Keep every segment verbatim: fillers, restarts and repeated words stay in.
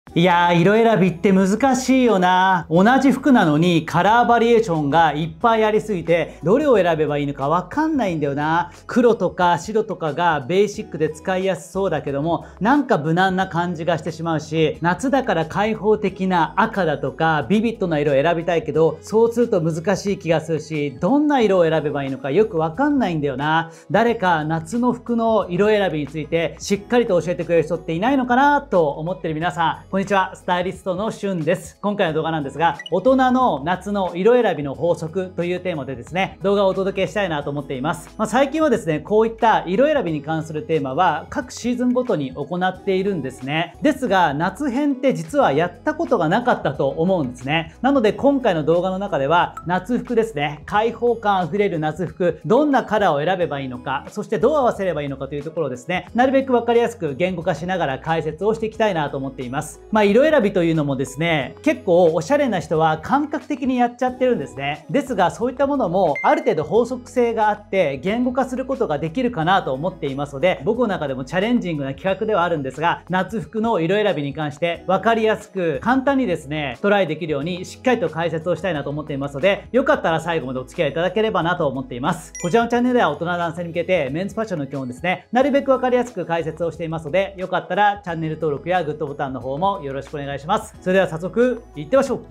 いやー、色選びって難しいよな。同じ服なのにカラーバリエーションがいっぱいありすぎて、どれを選べばいいのかわかんないんだよな。黒とか白とかがベーシックで使いやすそうだけども、なんか無難な感じがしてしまうし、夏だから開放的な赤だとかビビッドな色を選びたいけど、そうすると難しい気がするし、どんな色を選べばいいのかよくわかんないんだよな。誰か夏の服の色選びについてしっかりと教えてくれる人っていないのかなと思ってる皆さん、こんにちは。スタイリストのしゅんです。今回の動画なんですが、大人の夏の色選びの法則というテーマでですね、動画をお届けしたいなと思っています。まあ、最近はですね、こういった色選びに関するテーマは各シーズンごとに行っているんですね。ですが、夏編って実はやったことがなかったと思うんですね。なので今回の動画の中では、夏服ですね、開放感あふれる夏服、どんなカラーを選べばいいのか、そしてどう合わせればいいのかというところをですね、なるべくわかりやすく言語化しながら解説をしていきたいなと思っています。まあ、色選びというのもですね、結構おしゃれな人は感覚的にやっちゃってるんですね。ですが、そういったものもある程度法則性があって言語化することができるかなと思っていますので、僕の中でもチャレンジングな企画ではあるんですが、夏服の色選びに関して分かりやすく簡単にですね、トライできるようにしっかりと解説をしたいなと思っていますので、よかったら最後までお付き合いいただければなと思っています。こちらのチャンネルでは大人男性に向けてメンズファッションの基本をですね、なるべく分かりやすく解説をしていますので、よかったらチャンネル登録やグッドボタンの方もよろしくお願いします。それでは早速いってみましょう。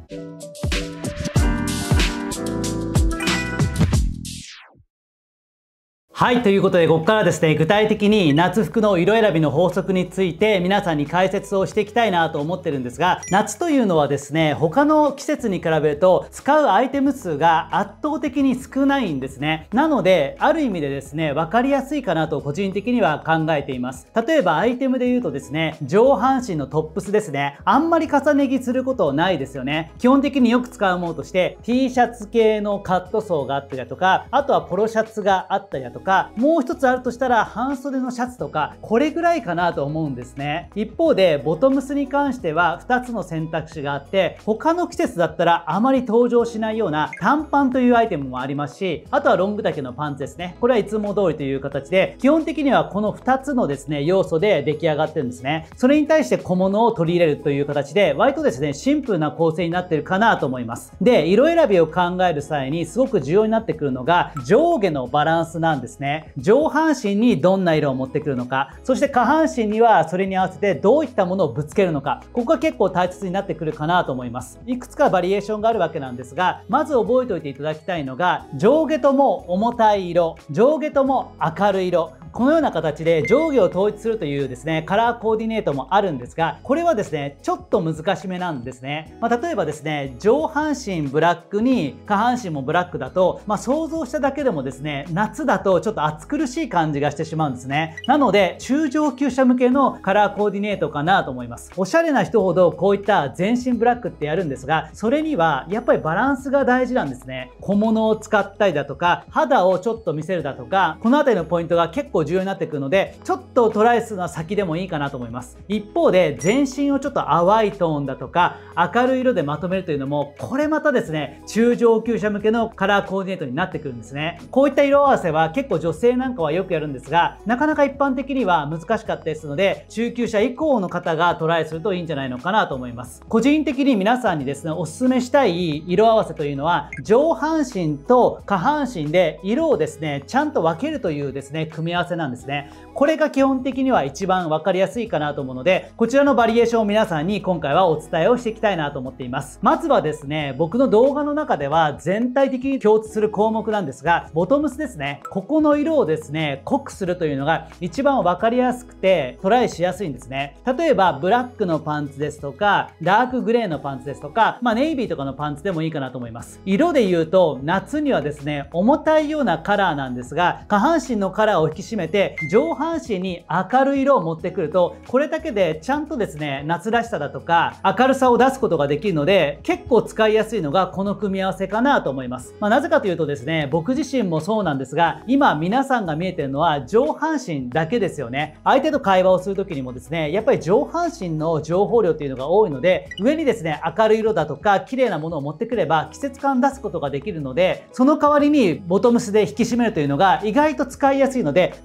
はい、ということで、ここからですね、具体的に夏服の色選びの法則について皆さんに解説をしていきたいなと思ってるんですが、夏というのはですね、他の季節に比べると使うアイテム数が圧倒的に少ないんですね。なので、ある意味でですね、分かりやすいかなと個人的には考えています。例えばアイテムで言うとですね、上半身のトップスですね、あんまり重ね着することないですよね。基本的によく使うものとして T シャツ系のカットソーがあったりだとか、あとはポロシャツがあったりだとか、もう一つあるとしたら半袖のシャツとか、これぐらいかなと思うんですね。一方でボトムスに関してはふたつの選択肢があって、他の季節だったらあまり登場しないような短パンというアイテムもありますし、あとはロング丈のパンツですね。これはいつも通りという形で、基本的にはこのふたつのですね、要素で出来上がってるんですね。それに対して小物を取り入れるという形で、割とですね、シンプルな構成になってるかなと思います。で、色選びを考える際にすごく重要になってくるのが上下のバランスなんですね。上半身にどんな色を持ってくるのか、そして下半身にはそれに合わせてどういったものをぶつけるのか、ここが結構大切になってくるかなと思います。いくつかバリエーションがあるわけなんですが、まず覚えておいていただきたいのが、上下とも重たい色、上下とも明るい色、このような形で上下を統一するというですね、カラーコーディネートもあるんですが、これはですね、ちょっと難しめなんですね。まあ、例えばですね、上半身ブラックに下半身もブラックだと、まあ、想像しただけでもですね、夏だとちょっと暑苦しい感じがしてしまうんですね。なので、中上級者向けのカラーコーディネートかなと思います。おしゃれな人ほどこういった全身ブラックってやるんですが、それにはやっぱりバランスが大事なんですね。小物を使ったりだとか、肌をちょっと見せるだとか、この辺りのポイントが結構重要になってくるので、ちょっとトライするのは先でもいいかなと思います。一方で、全身をちょっと淡いトーンだとか、明るい色でまとめるというのも、これまたですね、中上級者向けのカラーコーディネートになってくるんですね。こういった色合わせは結構女性なんかはよくやるんですが、なかなか一般的には難しかったですので、中級者以降の方がトライするといいんじゃないのかなと思います。個人的に皆さんにですね、おすすめしたい色合わせというのは、上半身と下半身で色をですね、ちゃんと分けるというですね、組み合わせなんですね。これが基本的には一番分かりやすいかなと思うので、こちらのバリエーションを皆さんに今回はお伝えをしていきたいなと思っています。まずはですね、僕の動画の中では全体的に共通する項目なんですが、ボトムスですね。ここの色をですね、濃くするというのが一番分かりやすくてトライしやすいんですね。例えばブラックのパンツですとか、ダークグレーのパンツですとか、まあネイビーとかのパンツでもいいかなと思います。色で言うと夏にはですね、重たいようなカラーなんですが、下半身のカラーを引き締めて上半身に明るい色を持ってくると、これだけでちゃんとですね、夏らしさだとか明るさを出すことができるので、結構使いやすいのがこの組み合わせかなと思います。まあ、なぜかというとですね、僕自身もそうなんですが、今皆さんが見えてるのは上半身だけですよね。相手と会話をする時にもですね、やっぱり上半身の情報量っていうのが多いので、上にですね、明るい色だとか綺麗なものを持ってくれば季節感出すことができるので、その代わりにボトムスで引き締めるというのが意外と使いやすいので、ま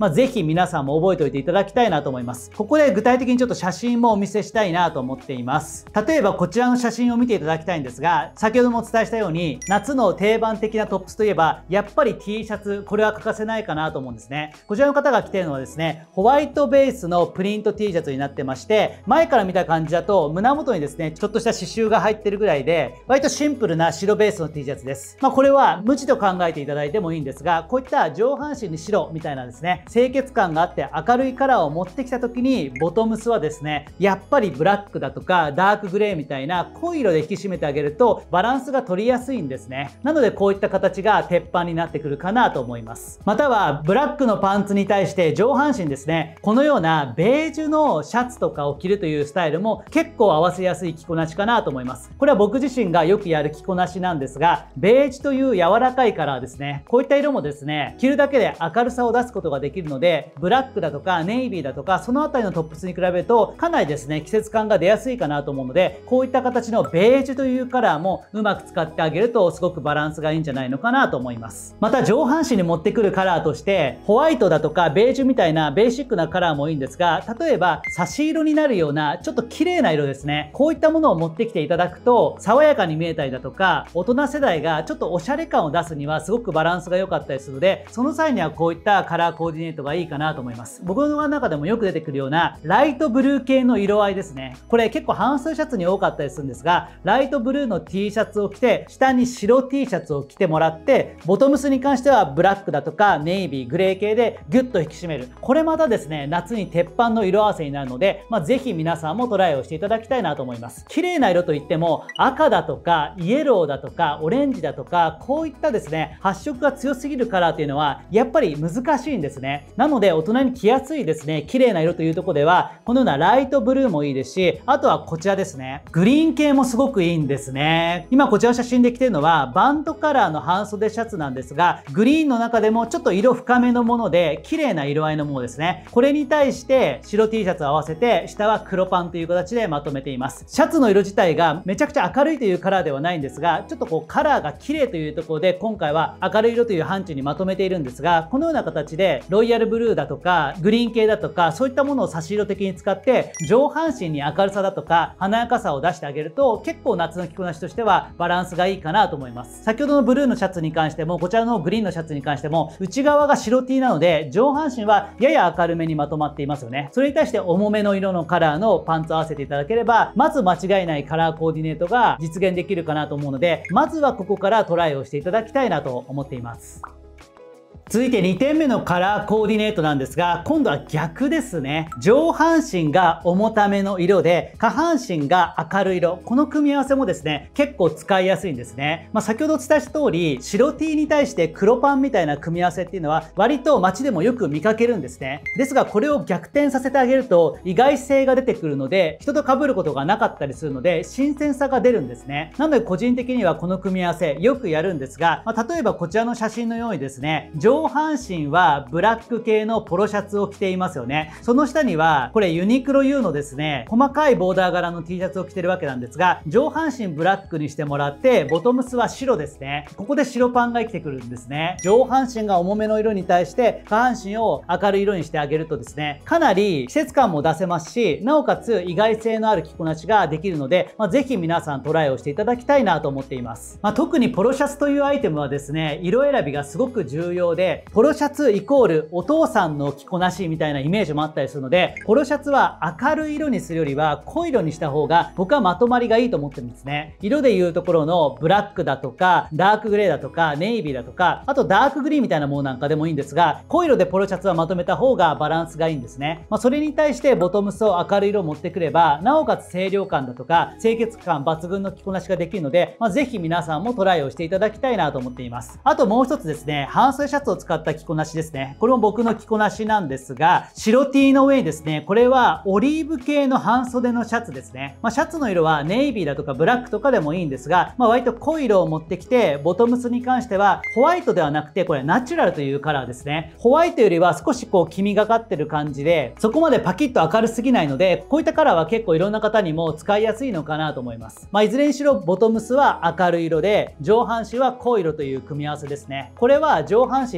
まあ、ぜひ皆さんも覚えておいていただきたいなと思います。ここで具体的にちょっと写真もお見せしたいなと思っています。例えばこちらの写真を見ていただきたいんですが、先ほどもお伝えしたように夏の定番的なトップスといえばやっぱり T シャツ、これは欠かせないかなと思うんですね。こちらの方が着ているのはですね、ホワイトベースのプリント T シャツになってまして、前から見た感じだと胸元にですね、ちょっとした刺繍が入ってるぐらいで、割とシンプルな白ベースの T シャツです。まあこれは無地と考えていただいてもいいんですが、こういった上半身に白みたいなですね、清潔感があって明るいカラーを持ってきた時に、ボトムスはですね、やっぱりブラックだとかダークグレーみたいな濃い色で引き締めてあげるとバランスが取りやすいんですね。なのでこういった形が鉄板になってくるかなと思います。またはブラックのパンツに対して上半身ですね、このようなベージュのシャツとかを着るというスタイルも結構合わせやすい着こなしかなと思います。これは僕自身がよくやる着こなしなんですが、ベージュという柔らかいカラーですね、こういった色もですね、着るだけで明るさを出すことができるので、ブラックだとかネイビーだとかそのあたりのトップスに比べるとかなりですね、季節感が出やすいかなと思うので、こういった形のベージュというカラーもうまく使ってあげるとすごくバランスがいいんじゃないのかなと思います。また上半身に持ってくるカラーとしてホワイトだとかベージュみたいなベーシックなカラーもいいんですが、例えば差し色になるようなちょっと綺麗な色ですね、こういったものを持ってきていただくと爽やかに見えたりだとか、大人世代がちょっとおしゃれ感を出すにはすごくバランスが良かったりするので、その際にはこういったカラーコーディネートがいいかなと思います。僕の中でもよく出てくるようなライトブルー系の色合いですね、これ結構半数シャツに多かったりするんですが、ライトブルーの T シャツを着て下に白 T シャツを着てもらって、ボトムスに関してはブラックだとかネイビー、グレー系でギュッと引き締める、これまたですね、夏に鉄板の色合わせになるので、まあ、ぜひ皆さんもトライをしていただきたいなと思います。綺麗な色といっても赤だとかイエローだとかオレンジだとか、こういったですね、発色が強すぎるカラーというのはやっぱり難しいんですね。なので大人に着やすいですね、綺麗な色というところではこのようなライトブルーもいいですし、あとはこちらですね、グリーン系もすごくいいんですね。今こちらの写真で着てるのはバンドカラーの半袖シャツなんですが、グリーンの中でもちょっと色深めのもので綺麗な色合いのものですね。これに対して白 T シャツを合わせて下は黒パンという形でまとめています。シャツの色自体がめちゃくちゃ明るいというカラーではないんですが、ちょっとこうカラーが綺麗というところで今回は明るい色という範疇にまとめているんですが、このような形でロイヤルブルーだとかグリーン系だとかそういったものを差し色的に使って上半身に明るさだとか華やかさを出してあげると結構夏の着こなしとしてはバランスがいいかなと思います。先ほどのブルーのシャツに関してもこちらのグリーンのシャツに関しても内側が白 T なので上半身はやや明るめにまとまっていますよね。それに対して重めの色のカラーのパンツを合わせていただければまず間違いないカラーコーディネートが実現できるかなと思うので、まずはここからトライをしていただきたいなと思っています。続いてにてんめのカラーコーディネートなんですが、今度は逆ですね。上半身が重ための色で下半身が明るい色、この組み合わせもですね結構使いやすいんですね。まあ、先ほどお伝えした通り白 T に対して黒パンみたいな組み合わせっていうのは割と街でもよく見かけるんですね。ですがこれを逆転させてあげると意外性が出てくるので、人と被ることがなかったりするので新鮮さが出るんですね。なので個人的にはこの組み合わせよくやるんですが、まあ、例えばこちらの写真のようにですね、上半身はブラック系のポロシャツを着ていますよね。その下にはこれユニクロ ユー のですね細かいボーダー柄の T シャツを着てるわけなんですが、上半身ブラックにしてもらってボトムスは白ですね。ここで白パンが生きてくるんですね。上半身が重めの色に対して下半身を明るい色にしてあげるとですね、かなり季節感も出せますし、なおかつ意外性のある着こなしができるので、まあ、ぜひ皆さんトライをしていただきたいなと思っています。まあ、特にポロシャツというアイテムはですね、色選びがすごく重要で、ポロシャツイコールお父さんの着こなしみたいなイメージもあったりするので、ポロシャツは明るい色にするよりは濃い色にした方が僕はまとまりがいいと思ってるんですね。色でいうところのブラックだとかダークグレーだとかネイビーだとか、あとダークグリーンみたいなものなんかでもいいんですが、濃い色でポロシャツはまとめた方がバランスがいいんですね。まあ、それに対してボトムスを明るい色を持ってくれば、なおかつ清涼感だとか清潔感抜群の着こなしができるので、まあ、ぜひ皆さんもトライをしていただきたいなと思っています。あともう一つですね、半袖シャツを使った着こなしですね。これも僕の着こなしなんですが、白 T の上にですね、これはオリーブ系の半袖のシャツですね。まあ、シャツの色はネイビーだとかブラックとかでもいいんですが、まあ、割と濃い色を持ってきて、ボトムスに関してはホワイトではなくて、これナチュラルというカラーですね。ホワイトよりは少しこう黄みがかってる感じで、そこまでパキッと明るすぎないので、こういったカラーは結構いろんな方にも使いやすいのかなと思います。まあ、いずれにしろボトムスは明るい色で、上半身は濃い色という組み合わせですね。これは上半身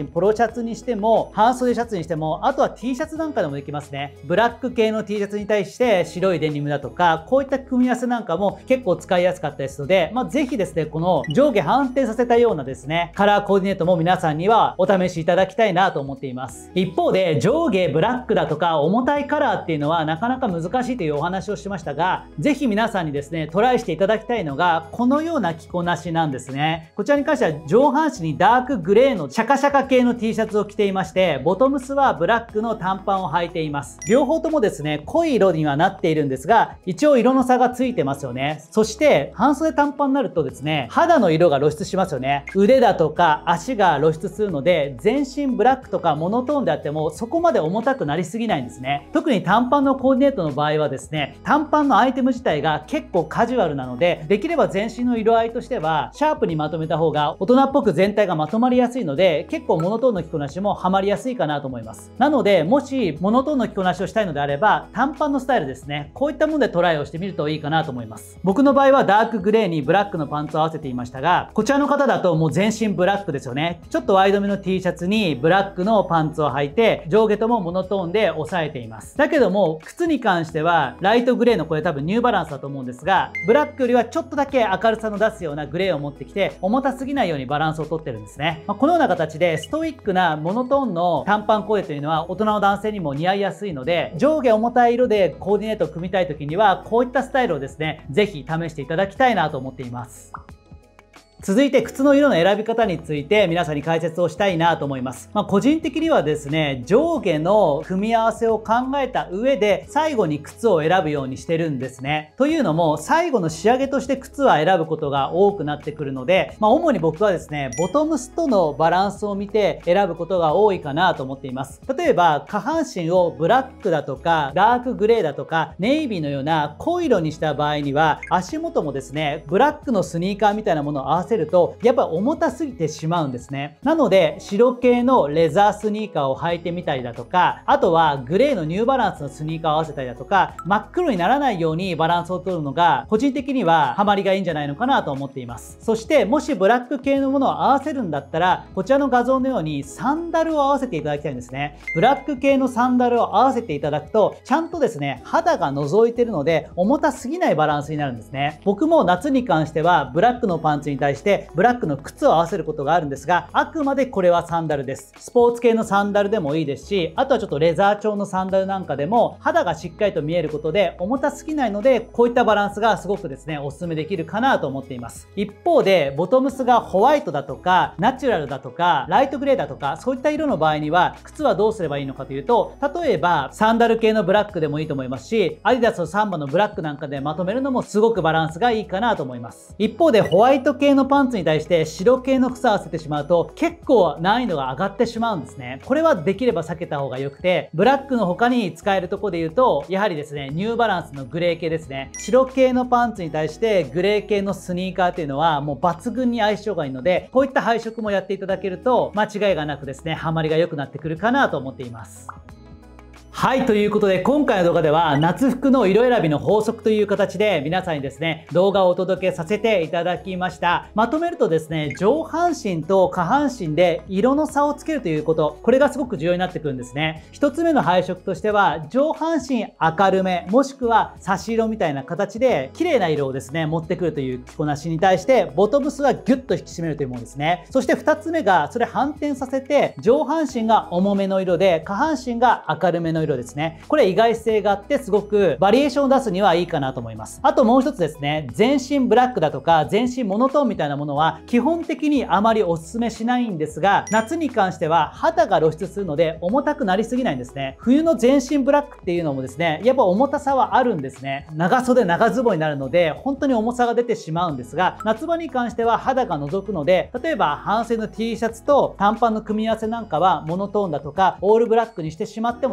ンポロシャツにしても半袖シャツにしても、あとは T シャツなんかでもできますね。ブラック系の T シャツに対して白いデニムだとか、こういった組み合わせなんかも結構使いやすかったですので、まあ、ぜひですね、この上下反転させたようなですね、カラーコーディネートも皆さんにはお試しいただきたいなと思っています。一方で上下ブラックだとか重たいカラーっていうのはなかなか難しいというお話をしましたが、ぜひ皆さんにですね、トライしていただきたいのがこのような着こなしなんですね。こちらに関しては上半身にダークグレーのシャカシャカ系の T シャツを着ていまして、ボトムスはブラックの短パンを履いています。両方ともですね、濃い色にはなっているんですが、一応色の差がついてますよね。そして半袖短パンになるとですね、肌の色が露出しますよね。腕だとか足が露出するので、全身ブラックとかモノトーンであってもそこまで重たくなりすぎないんですね。特に短パンのコーディネートの場合はですね、短パンのアイテム自体が結構カジュアルなので、できれば全身の色合いとしてはシャープにまとめた方が大人っぽく全体がまとまりやすいので、結構モノトーンの着こなしもハマりやすいかなと思います。なので、もしモノトーンの着こなしをしたいのであれば、短パンのスタイルですね、こういったものでトライをしてみるといいかなと思います。僕の場合はダークグレーにブラックのパンツを合わせていましたが、こちらの方だともう全身ブラックですよね。ちょっとワイドめの T シャツにブラックのパンツを履いて、上下ともモノトーンで抑えています。だけども、靴に関してはライトグレーの、これ多分ニューバランスだと思うんですが、ブラックよりはちょっとだけ明るさの出すようなグレーを持ってきて、重たすぎないようにバランスをとってるんですね。まあ、このような形でストイックなモノトーンの短パンコーデというのは大人の男性にも似合いやすいので、上下重たい色でコーディネートを組みたい時にはこういったスタイルをですね、ぜひ試していただきたいなと思っています。続いて靴の色の選び方について皆さんに解説をしたいなと思います。まあ、個人的にはですね、上下の組み合わせを考えた上で最後に靴を選ぶようにしてるんですね。というのも最後の仕上げとして靴は選ぶことが多くなってくるので、まあ、主に僕はですね、ボトムスとのバランスを見て選ぶことが多いかなと思っています。例えば下半身をブラックだとかダークグレーだとかネイビーのような濃い色にした場合には、足元もですね、ブラックのスニーカーみたいなものを合わせるとやっぱ重たすぎてしまうんですね。なので白系のレザースニーカーを履いてみたりだとか、あとはグレーのニューバランスのスニーカーを合わせたりだとか、真っ黒にならないようにバランスを取るのが個人的にはハマりがいいんじゃないのかなと思っています。そしてもしブラック系のものを合わせるんだったら、こちらの画像のようにサンダルを合わせていただきたいんですね。ブラック系のサンダルを合わせていただくと、ちゃんとですね、肌が覗いてるので重たすぎないバランスになるんですね。僕も夏に関してはブラックのパンツに対してブラックの靴を合わせることがあるんですが、あくまでこれはサンダルです。スポーツ系のサンダルでもいいですし、あとはちょっとレザー調のサンダルなんかでも肌がしっかりと見えることで重たすぎないので、こういったバランスがすごくですね、おすすめできるかなと思っています。一方でボトムスがホワイトだとかナチュラルだとかライトグレーだとか、そういった色の場合には靴はどうすればいいのかというと、例えばサンダル系のブラックでもいいと思いますし、アディダスのサンバのブラックなんかでまとめるのもすごくバランスがいいかなと思います。一方でホワイト系のパンツに対して白系の靴を合わせてしまうと結構難易度が上がってしまうんですね。これはできれば避けた方が良くて、ブラックの他に使えるところで言うと、やはりですね、ニューバランスのグレー系ですね。白系のパンツに対してグレー系のスニーカーっていうのはもう抜群に相性がいいので、こういった配色もやっていただけると間違いがなくですね、ハマりが良くなってくるかなと思っています。はい、ということで今回の動画では夏服の色選びの法則という形で皆さんにですね、動画をお届けさせていただきました。まとめるとですね、上半身と下半身で色の差をつけるということ、これがすごく重要になってくるんですね。一つ目の配色としては、上半身明るめ、もしくは差し色みたいな形で綺麗な色をですね、持ってくるという着こなしに対して、ボトムスはギュッと引き締めるというものですね。そして二つ目が、それ反転させて、上半身が重めの色で、下半身が明るめの色色ですね。これ意外性があってすごくバリエーションを出すにはいいかなと思います。あともう一つですね、全身ブラックだとか全身モノトーンみたいなものは基本的にあまりお勧めしないんですが、夏に関しては肌が露出するので重たくなりすぎないんですね。冬の全身ブラックっていうのもですね、やっぱ重たさはあるんですね。長袖長ズボンになるので本当に重さが出てしまうんですが、夏場に関しては肌が覗くので、例えば半袖の T シャツと短パンの組み合わせなんかはモノトーンだとかオールブラックにしてしまってもですね、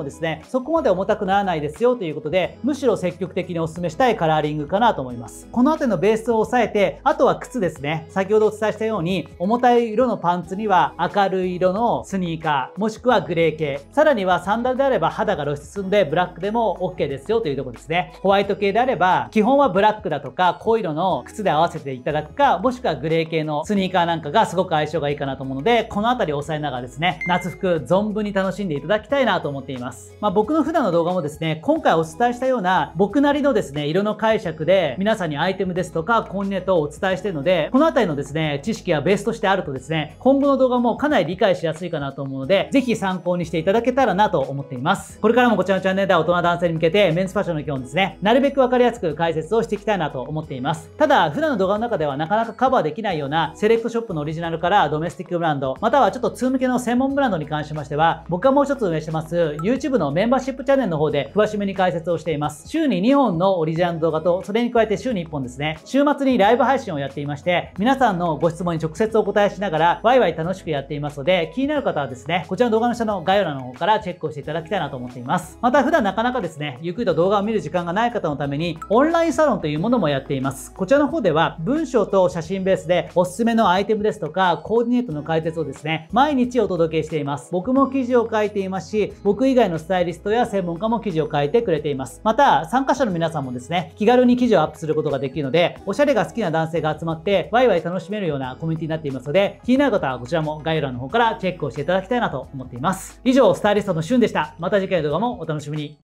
そこまで重たくならないですよということで、むしろ積極的にお勧めしたいカラーリングかなと思います。この辺りのベースを押さえて、あとは靴ですね。先ほどお伝えしたように、重たい色のパンツには明るい色のスニーカー、もしくはグレー系。さらにはサンダルであれば肌が露出するんで、ブラックでも OK ですよというところですね。ホワイト系であれば、基本はブラックだとか、濃い色の靴で合わせていただくか、もしくはグレー系のスニーカーなんかがすごく相性がいいかなと思うので、この辺りを押さえながらですね、夏服存分に楽しんでいただきたいなと思っています。まあ、僕の普段の動画もですね、今回お伝えしたような僕なりのですね、色の解釈で皆さんにアイテムですとかコーディネートをお伝えしているので、この辺りのですね、知識がベースとしてあるとですね、今後の動画もかなり理解しやすいかなと思うので、ぜひ参考にしていただけたらなと思っています。これからもこちらのチャンネルでは大人男性に向けてメンズファッションの基本ですね、なるべくわかりやすく解説をしていきたいなと思っています。ただ、普段の動画の中ではなかなかカバーできないようなセレクトショップのオリジナルからドメスティックブランド、またはちょっと通向けの専門ブランドに関しましては、僕がもう一つ運営してます YouTube のメンバーシップチャンネルの方で詳しめに解説をしています。週ににほんのオリジナルの動画と、それに加えて週にいっぽんですね、週末にライブ配信をやっていまして、皆さんのご質問に直接お答えしながら、ワイワイ楽しくやっていますので、気になる方はですね、こちらの動画の下の概要欄の方からチェックをしていただきたいなと思っています。また、普段なかなかですね、ゆっくりと動画を見る時間がない方のために、オンラインサロンというものもやっています。こちらの方では、文章と写真ベースでおすすめのアイテムですとか、コーディネートの解説をですね、毎日お届けしています。僕も記事を書いていますし、僕以外のスタイリストや専門家も記事を書いてくれています。また、参加者の皆さんもですね、気軽に記事をアップすることができるので、おしゃれが好きな男性が集まって、ワイワイ楽しめるようなコミュニティになっていますので、気になる方はこちらも概要欄の方からチェックをしていただきたいなと思っています。以上、スタイリストのしゅんでした。また次回の動画もお楽しみに。